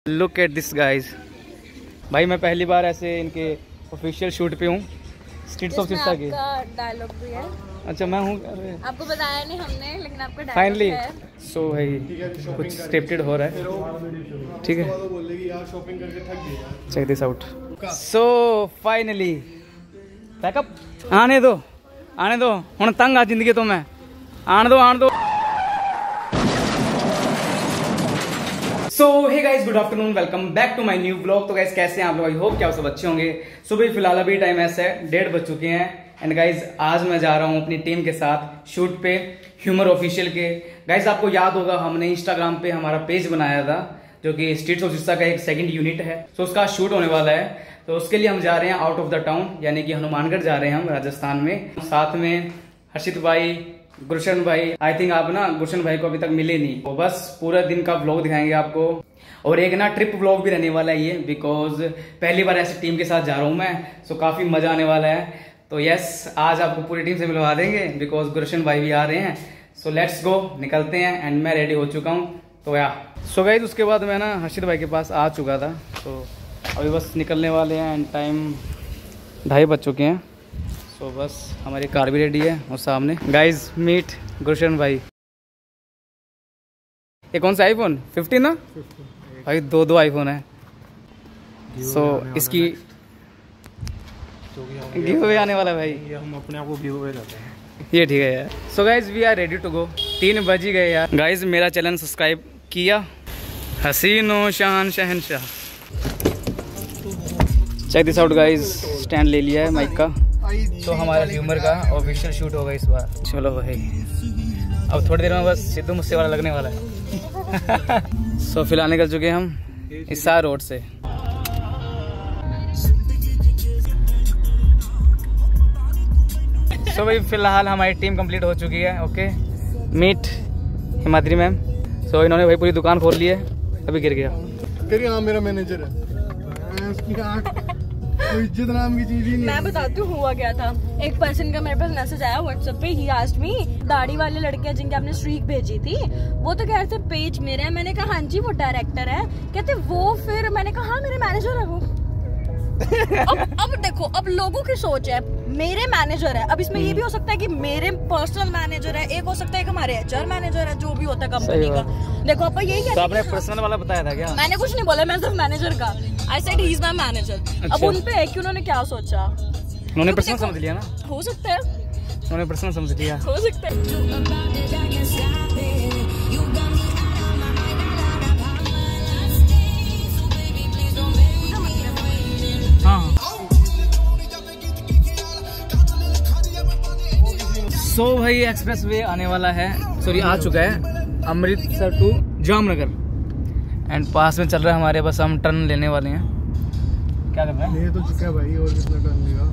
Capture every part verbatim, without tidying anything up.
Look at this guys. भाई मैं पहली बार ऐसे इनके ऑफिशियल शूट पे हूँ, स्ट्रीट्स ऑफ सिरसा के। डायलॉग भी है। अच्छा मैं हूँ, आपको बताया नहीं हमने, लेकिन आपका डायलॉग फाइनली है। सो भाई कुछ स्क्रिप्टेड हो रहा है, ठीक है। Check this out. So finally pack up. आने दो आने दो हुण तंग आ जिंदगी तो मैं आने दो आने दो। So hey guys, good afternoon, welcome back to my new blog. तो गाइस कैसे हैं आप लोग? आई होप कि आप सब अच्छे होंगे। सुबह फिलहाल अभी टाइम ऐसा है, डेढ़ बज चुके हैं। एंड गाइस आज मैं जा रहा हूं अपनी टीम के साथ शूट पे, ह्यूमर ऑफिशियल के। गाइस आपको याद होगा हमने इंस्टाग्राम पे हमारा पेज बनाया था जो कि स्ट्रीट्स ऑफ सिरसा का एक सेकंड यूनिट है। तो उसका शूट होने वाला है, तो उसके लिए हम जा रहे हैं आउट ऑफ द टाउन, यानी कि हनुमानगढ़ जा रहे हैं हम, राजस्थान में। साथ में हर्षित भाई, गुलशन भाई। आई थिंक आप ना गुलशन भाई को अभी तक मिले नहीं, तो बस पूरा दिन का व्लॉग दिखाएंगे आपको। और एक ना ट्रिप व्लॉग भी रहने वाला है ये, बिकॉज पहली बार ऐसी टीम के साथ जा रहा हूँ मैं, सो काफी मजा आने वाला है। तो यस, आज आपको पूरी टीम से मिलवा देंगे बिकॉज गुलशन भाई भी आ रहे हैं। सो लेट्स गो, निकलते हैं। एंड मैं रेडी हो चुका हूँ, तो या सो गाइस उसके बाद मैं ना हर्षित भाई के पास आ चुका था, तो अभी बस निकलने वाले हैं। एंड टाइम ढाई बज चुके हैं, तो बस हमारी कार भी रेडी है। और सामने गाइज मीट गुलशन भाई। ये कौन सा आईफोन फिफ्टीन ना भाई? दो दो आईफोन है। सो so, इसकी गिव अवे आने वाला है भाई, ये हम अपने आप को गिव अवे करते हैं। ये ठीक है यार। So guys we are ready to go. तीन बज ही गए यार। गाइज मेरा चैनल सब्सक्राइब किया, हसीनो शान शहनशाह। Check this out guys, stand ले लिया है माइक का। तो हमारा ह्यूमर का ऑफिशियल शूट होगा इस बार। चलो भाई, अब थोड़ी देर में बस सिद्धू मुझसे वाला लगने वाला है। सो फिलहाल निकल चुके हैं हम इसार रोड से। सो भाई फिलहाल हमारी टीम कंप्लीट हो चुकी है। Okay, meet Himadri ma'am. सो इन्होंने भाई पूरी दुकान खोल ली है, अभी गिर गया। तेरी हाँ मेरा मैनेजर है। इज्जत नाम की चीज ही नहीं। मैं बताती हूँ हुआ क्या था। एक पर्सन का मेरे पास मैसेज आया व्हाट्सएप पे, ही आस्क्ड मी, दाढ़ी वाले लड़के जिनके आपने स्ट्रीक भेजी थी, वो तो कह रहे थे पेज मेरे है। मैंने कहा हाँ जी वो डायरेक्टर है। कहते वो फिर मैंने कहा हाँ मेरे मैनेजर है वो। अब अब देखो, अब लोगों की सोच है मेरे मैनेजर है। अब इसमें ये भी हो सकता है कि मेरे पर्सनल मैनेजर है, एक हो सकता है कि हमारे एचआर मैनेजर है, जो भी होता है कंपनी का। देखो आप यही कहते हैं। आपने पर्सनल वाला बताया था क्या? मैंने कुछ नहीं बोला, मैं सिर्फ मैनेजर का I said he is my manager. अब उन पे है कि उन्होंने क्या सोचा, उन्होंने पर्सनल समझ लिया ना। हो सकता है उन्होंने पर्सनल समझ लिया, हो सकता है। सो so, भाई एक्सप्रेस वे आने वाला है, सॉरी आ चुका है, अमृतसर टू जामनगर। एंड पास में चल रहा है हमारे, बस हम टर्न लेने वाले हैं। क्या कर रहे हैं? ले तो चुका है भाई, और कितना टर्न लेगा?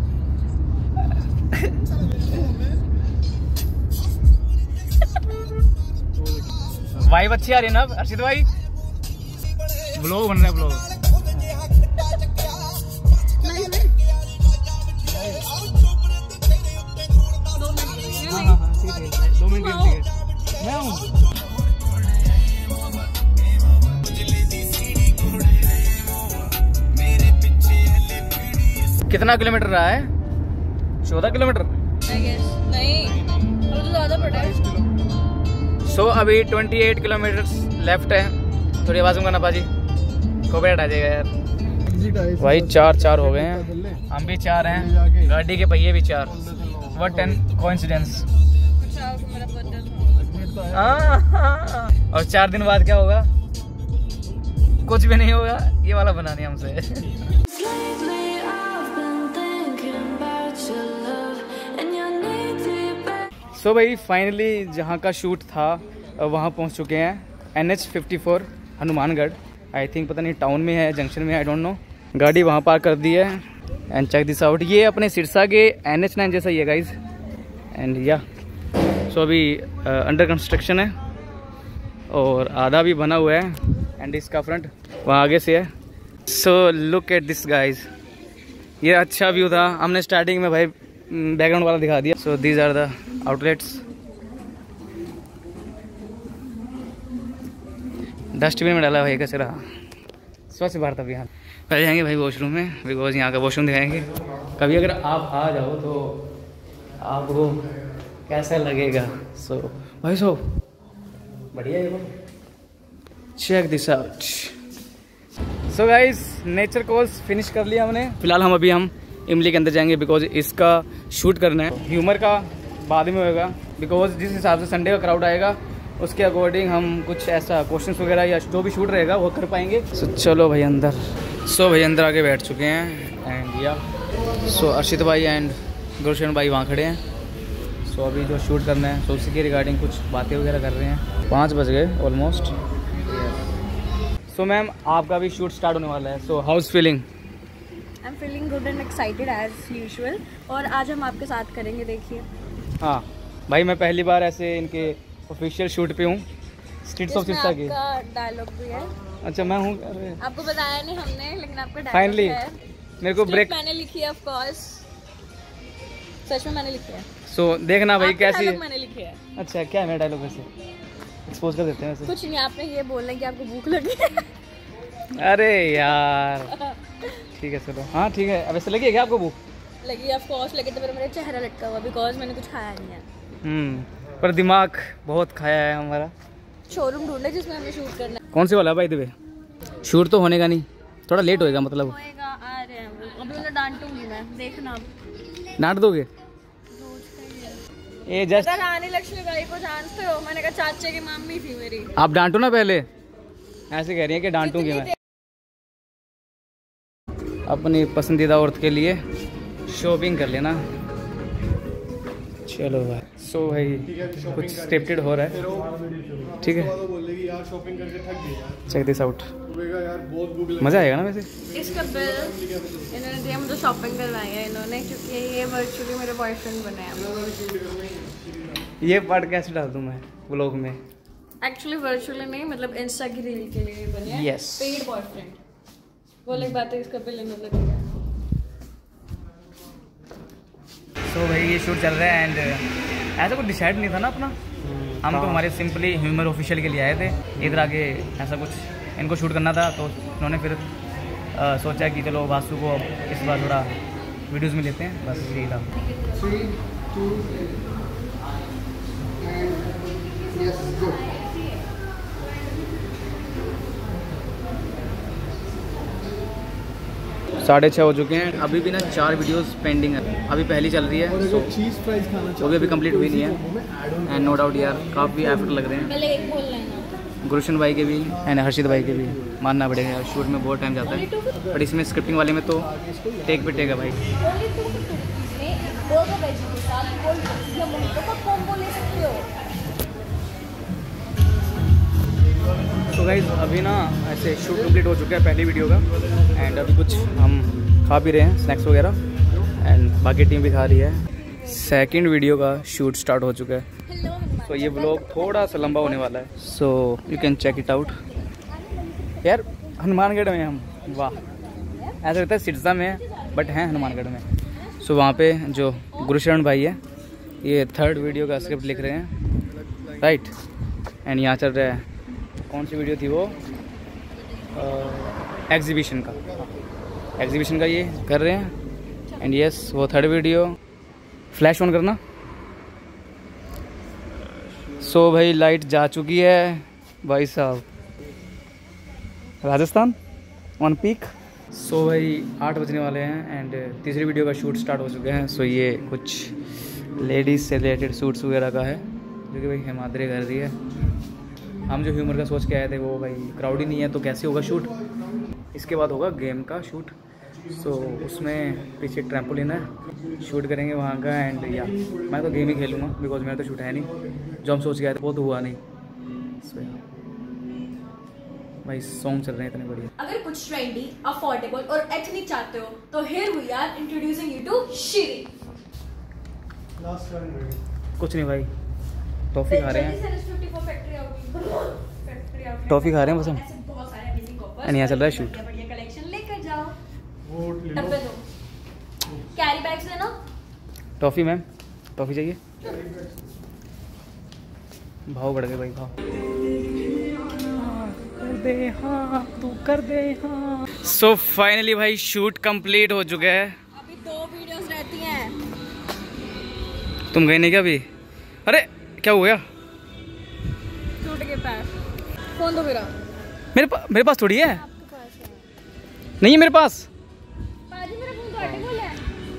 वाइब अच्छी आ रही है ना अर्षित भाई? ब्लॉग बन रहा है, ब्लॉग। दो मिनट मैं हूँ। कितना किलोमीटर रहा है? चौदह किलोमीटर नहीं, वो तो ज्यादा पड़ा है। सो so, अभी अट्ठाईस किलोमीटर लेफ्ट है। थोड़ी आवाज में ना बाजी, कॉपीराइट आ जाएगा यार। भाई चार चार हो गए हैं, हम भी चार हैं, गाड़ी के पहिए भी चार। What an coincidence. और चार दिन बाद क्या होगा? कुछ भी नहीं होगा। ये वाला बना नहीं हमसे। सो so भाई फाइनली जहाँ का शूट था वहाँ पहुँच चुके हैं। N H fifty four Hanumangarh. I think पता नहीं टाउन में है, जंक्शन में, आई डोंट नो। गाड़ी वहाँ पार्क कर दी है। एंड चेक दिस आउट, ये अपने सिरसा के एन एच नाइन जैसा ही है गाइज। एंड या सो अभी अंडर कंस्ट्रक्शन है और आधा भी बना हुआ है। एंड इसका फ्रंट वहाँ आगे से है। So look at this guys, ये अच्छा व्यू था। हमने स्टार्टिंग में भाई बैकग्राउंड वाला दिखा दिया। So these are the outlets. Dustbin में डाला भाई कचरा। स्वच्छ भारत अभियान। पहले जाएंगे भाई वॉशरूम में, बिकॉज यहाँ का वॉशरूम दिखाएंगे। कभी अगर आप आ जाओ तो आपको कैसा लगेगा। सो so, भाई सो बढ़िया है। Check this out. So guys nature course finish कर लिया हमने। फिलहाल हम अभी हम इमली के अंदर जाएंगे बिकॉज इसका शूट करना है। ह्यूमर का बाद में होगा बिकॉज जिस हिसाब से संडे का क्राउड आएगा उसके अकॉर्डिंग हम कुछ ऐसा क्वेश्चंस वगैरह या जो भी शूट रहेगा वो कर पाएंगे। सो so, चलो भाई अंदर। सो so, भाई अंदर आके बैठ चुके हैं एंड या सो अर्शित भाई एंड गुरशरण भाई वहाँ खड़े हैं। सो so, अभी जो शूट करना है तो उसी के रिगार्डिंग कुछ बातें वगैरह कर रहे हैं। पाँच बज गए ऑलमोस्ट। सो मैम आपका भी शूट स्टार्ट होने वाला है। So how's feeling? I am feeling good and excited as usual. और आज हम आपके साथ करेंगे, देखिए। हाँ भाई मैं पहली बार ऐसे इनके ऑफिशियल शूट पे हूँ स्ट्रीट्स ऑफ सिरसा की। आपका डायलॉग भी है। अच्छा मैं हूँ। आपको बताया नहीं हमने, लेकिन आपका डायलॉग फाइनली है। मेरे को ब्रेक मैंने लिखी है, ऑफ कोर्स। सच में मैंने लिखी है। सो so, देखना भाई कैसी है। मैंने लिखी है। अच्छा क्या है मेरा डायलॉग? वैसे एक्सपोज कर देते हैं वैसे। कुछ नहीं, आपने ये बोलना कि आपको भूख लगी है। अरे यार ठीक है चलो। हाँ ठीक है। अब ऐसे लगी है क्या आपको भूख? लगी ऑफ कोर्स, लेकिन तो मेरा चेहरा लटका हुआ बिकॉज मैंने कुछ खाया नहीं है। हम्म पर दिमाग बहुत खाया है हमारा। शोरूम ढूंढे जिसमें हमें शूट करना है। कौन से वाला भाई दिवे? शूट तो होने का नहीं, थोड़ा लेट होएगा मतलब। होएगा, आ रहे हैं। अभी उन्हें डांटूंगी मैं, देखना। डांट दोगे? ये जस्ट रानी लक्ष्मी बाई को जानते हो? मैंने कहा चाचे की मम्मी थी मेरी। आप डांटो ना पहले। ऐसे कह रही है कि डांटूंगी मैं। अपनी पसंदीदा औरत के लिए शॉपिंग कर लेना। चलो भाई। सो so, भाई कुछ स्क्रिप्टेड हो रहा है, ठीक है। Check this out. मज़ा आएगा ना वैसे। इसका बिल इन्होंने दिया, मुझे शॉपिंग करवाई है इन्होंने, क्योंकि ये वर्चुअली मेरे बॉयफ्रेंड बने हैं। ये पार्ट कैसे डाल दूँ मैं व्लॉग में? एक्चुअली वर्चुअली नहीं, मतलब इंस्टा की रील के लिए बने हैं। Yes. Paid boyfriend. वो अलग बात है, इसका बिल इन्होंने दिया। सो so, भाई ये शूट चल रहा है एंड ऐसा कुछ डिसाइड नहीं था ना अपना। हम तो हमारे सिंपली ह्यूमर ऑफिशियल के लिए आए थे। इधर आके ऐसा कुछ इनको शूट करना था तो उन्होंने फिर आ, सोचा कि चलो वासु को इस बार थोड़ा वीडियोस में लेते हैं, बस यही था। Three, two, and yes, go. साढ़े छः हो चुके हैं। अभी भी ना चार वीडियोस पेंडिंग है, अभी पहली चल रही है। और सो चीज फ्राइज खाना वो भी अभी कंप्लीट हुई नहीं है एंड नो डाउट यार काफ़ी एफर्ट लग रहे हैं। पहले एक बोल लेना। गुरशन भाई के भी एंड हर्षित भाई के भी मानना पड़ेगा यार, शूट में बहुत टाइम जाता है। बट इसमें स्क्रिप्टिंग वाले में तो टेक पे टेक है भाई। तो गाइस अभी ना ऐसे शूट कंप्लीट हो चुका है पहली वीडियो का एंड अभी कुछ हम खा पी रहे हैं स्नैक्स वगैरह एंड बाकी टीम भी खा रही है। सेकंड वीडियो का शूट स्टार्ट हो चुका है। तो ये व्लॉग थोड़ा सा लंबा होने वाला है, so you can check it out. यार हनुमानगढ़ में हम, वाह ऐसा लगता है सिरसा में है बट हैं हनुमानगढ़ में। सो वहाँ पे जो गुरुशरण भाई है ये थर्ड वीडियो का स्क्रिप्ट लिख रहे हैं, राइट। एंड यहाँ चल रहा है, कौन सी वीडियो थी वो, एग्जीबिशन का एग्जीबिशन का ये कर रहे हैं। एंड यस वो थर्ड वीडियो। फ्लैश ऑन करना। सो so, भाई लाइट जा चुकी है भाई साहब, Rajasthan one peak. So so, भाई आठ बजने वाले हैं एंड तीसरी वीडियो का शूट स्टार्ट हो चुके हैं। सो so, ये कुछ लेडीज़ से रिलेटेड सूट्स वगैरह का है जो कि भाई हिमाद्री कर रही है। हम जो ह्यूमर का सोच के आए थे वो भाई क्राउड ही नहीं है तो कैसे होगा शूट। इसके बाद होगा गेम का शूट। सो so, उसमें पीछे ट्रैम्पोलिन है, शूट करेंगे वहाँ का। एंड या मैं तो गेम ही खेलूँगा बिकॉज मेरा तो शूट है नहीं, जो हम सोच के आए थे वो तो हुआ नहीं। so, भाई सॉन्ग चल रहे हैं इतने बढ़िया। अगर कुछ ट्रेंडी, अफोर्डेबल और एथनिक चाहते हो तो here we are introducing you to Shiri. कुछ नहीं भाई, टॉफी खा रहे हैं, टॉफी खा रहे हैं बस हम। एंड यहाँ चल रहा है शूट। कलेक्शन लेकर जाओ, डब्बे दो, कैरी बैग्स लेना। टॉफी मैम, टॉफी चाहिए? भाव बढ़ गए भाई, भाव। दे हाँ, तू कर दे हाँ। सो फाइनली भाई शूट कंप्लीट हो चुका है। अभी दो वीडियोस रहती हैं। तुम गए नहीं क्या अभी? अरे क्या हो गया? टूट के पैर। फोन दो मेरा। मेरे पास मेरे पास थोड़ी है। आपके पास है। नहीं है मेरे पास। पाजी मेरा फोन तो अटेबल है।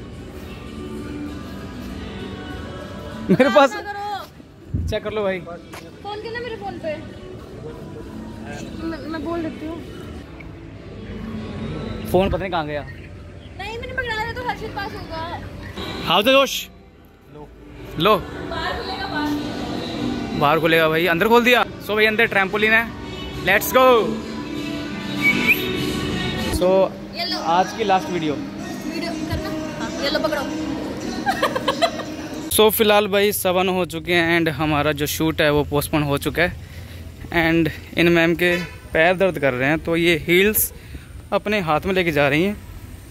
मेरे पास क्या करो? चेक कर लो भाई। फोन करना मेरे फोन पे। मैं, मैं बोल देती हूँ। फोन पता नहीं कहाँ गया। नहीं मैंने पकड़ा दिया तो हर्षित पास होगा। हाउ द जोश? लो लो बाहर खुलेगा बाहर। बाहर खुलेगा भाई। अंदर खोल दिया। सो भाई अंदर ट्रैम्पोलिन है। Let's go. सो आज की लास्ट वीडियो वीडियो करना। हाँ, ये लो पकड़ो। सो so, फिलहाल भाई सेवन हो चुके हैं एंड हमारा जो शूट है वो पोस्टपोन हो चुका है। एंड इन मैम के पैर दर्द कर रहे हैं तो ये हील्स अपने हाथ में लेके जा रही हैं।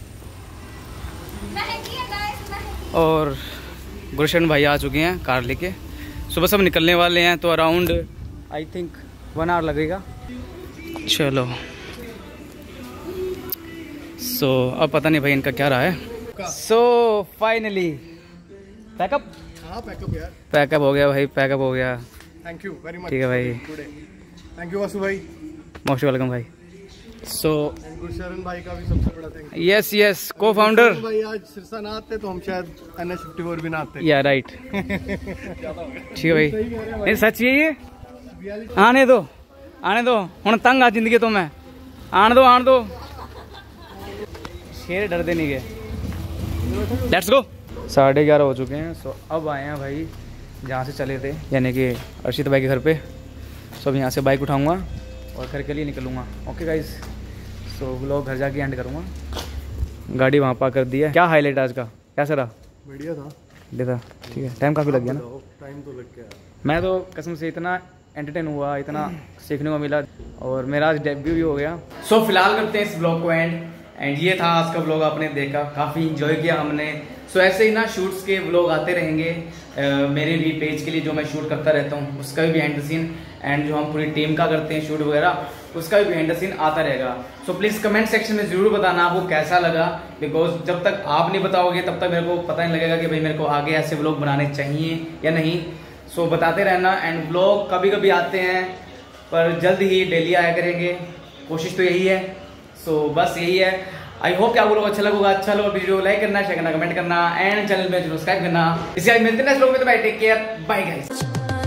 और गुलशन भाई आ चुके हैं कार लेके। सुबह सब निकलने वाले हैं तो around I think one hour लगेगा। चलो सो so, अब पता नहीं भाई इनका क्या रहा है। सो फाइनली पैकअप हाँ पैकअप यार। पैकअप हो गया भाई। पैकअप हो गया। Thank you very much. ठीक है भाई। थैंक यू वासु भाई। मोस्ट वेलकम भाई। सो गुरशरण भाई का भी सबसे बड़ा thank you. Yes yes cofounder भाई आज सिरसा ना आते तो हम शायद एन एच फिफ्टी फोर भी ना आते। या राइट। ठीक है भाई। नहीं सच ये आने दो आने दो हुण तंग आ जिंदगी तो मैं आने दो आने दो। शेर डरते नहीं गए। Let's go. साढ़े ग्यारह हो चुके हैं। सो अब आए हैं भाई जहाँ से चले थे यानी कि अर्शित भाई के घर पे। सो अब यहाँ से बाइक उठाऊंगा और घर के लिए निकलूँगा। Okay guys. सो व्लॉग घर जाके एंड करूँगा। गाड़ी वहाँ पा कर दी है। क्या हाईलाइट आज का कैसा रहा? बढ़िया था। देखा ठीक है। टाइम काफ़ी लग गया ना। टाइम तो लग गया। मैं तो कसम से इतना एंटरटेन हुआ इतना सीखने को मिला और मेरा आज डेब्यू भी हो गया। सो so, फिलहाल करते हैं इस ब्लॉग को एंड एंड ये था आज का ब्लॉग। आपने देखा काफ़ी इंजॉय किया हमने। सो so, ऐसे ही ना शूट्स के व्लॉग आते रहेंगे uh, मेरे भी पेज के लिए जो मैं शूट करता रहता हूँ उसका भी बिहाइंड द सीन एंड जो हम पूरी टीम का करते हैं शूट वगैरह उसका भी बिहाइंड द सीन आता रहेगा। सो प्लीज़ कमेंट सेक्शन में ज़रूर बताना आपको कैसा लगा। बिकॉज जब तक आप नहीं बताओगे तब तक मेरे को पता नहीं लगेगा कि भाई मेरे को आगे ऐसे व्लॉग बनाने चाहिए या नहीं। सो so, बताते रहना एंड व्लॉग कभी कभी आते हैं पर जल्द ही डेली आया करेंगे। कोशिश तो यही है। सो so, बस यही है। आई होप कि आपको लोग अच्छा लगेगा। अच्छा लगा वीडियो लाइक करना शेयर करना कमेंट करना एंड चैनल में सब्सक्राइब करना। इसके बाद मिलते हैं नेक्स्ट व्लॉग में। तो bye take care bye guys.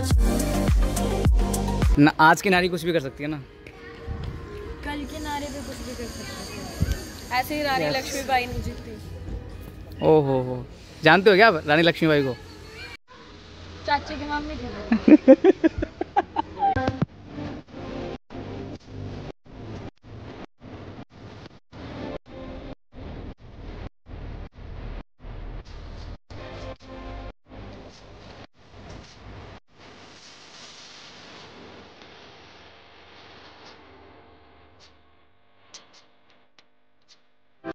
ना आज की नारी कुछ भी कर सकती है ना। कल के नारे पे कुछ भी कर सकते हैं। ऐसे ही रानी Yes. लक्ष्मीबाई नहीं जीती। ओ हो हो जानते हो क्या आप रानी लक्ष्मीबाई को? चाचे की मम्मी थी।